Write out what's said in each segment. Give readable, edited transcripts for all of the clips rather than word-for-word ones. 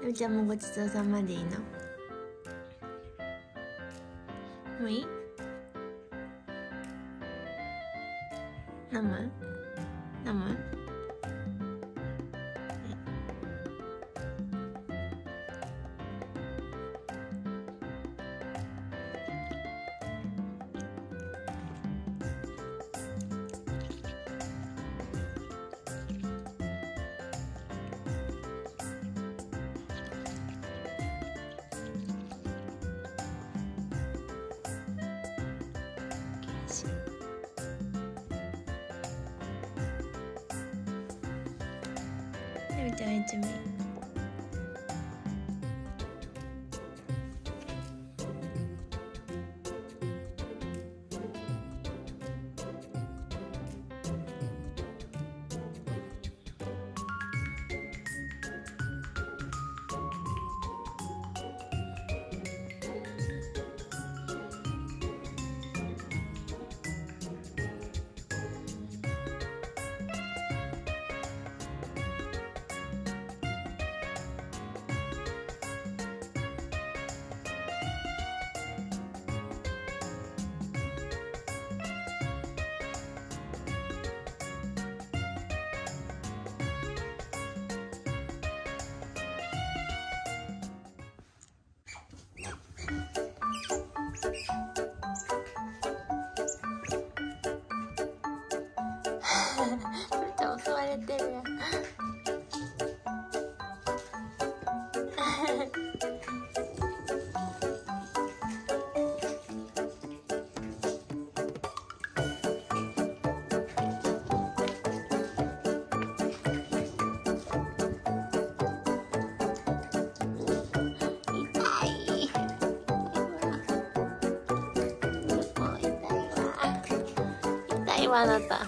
りょうちゃんもごちそうさまでいいの？もういい？飲む？飲む？りょうちゃん一味。ちょっと襲われてるやん。痛いわあなた。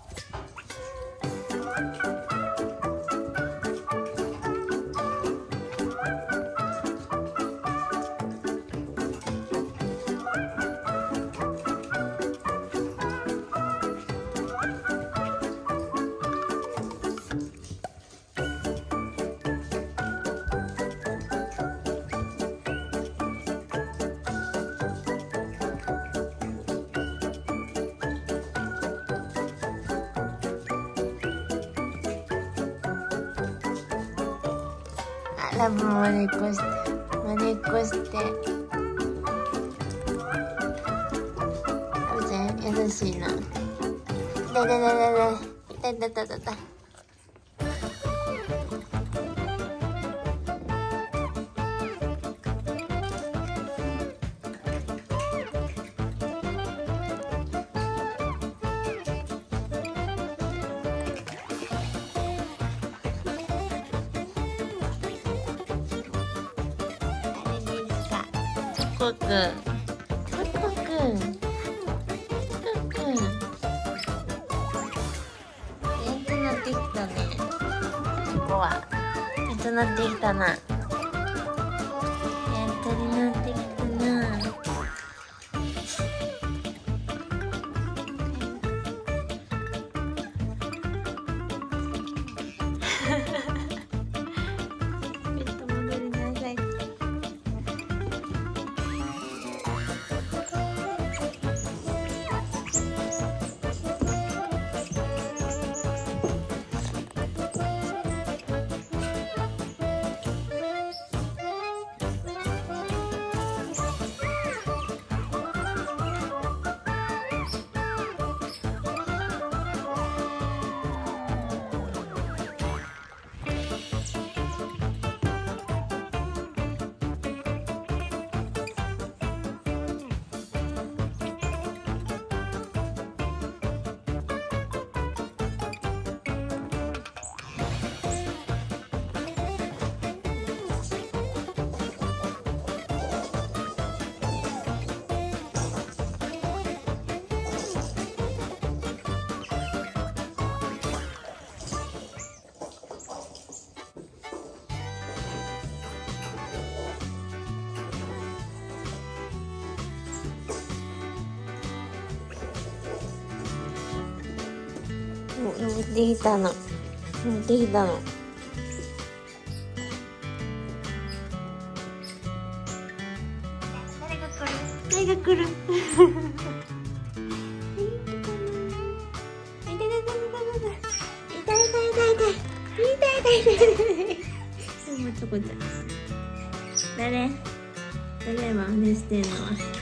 ラブまねっこして、まねっこして。ラブちゃん優しいな。痛い痛い痛い痛い痛い痛い痛い痛い。ココくん、ココくん、ココくん。やっとなってきたね。ここは。やっとなってきたな。やっとになってきたな。ベッド戻りなさい。登ってきたの。登ってきたの。 愛が来る。誰真似してんの？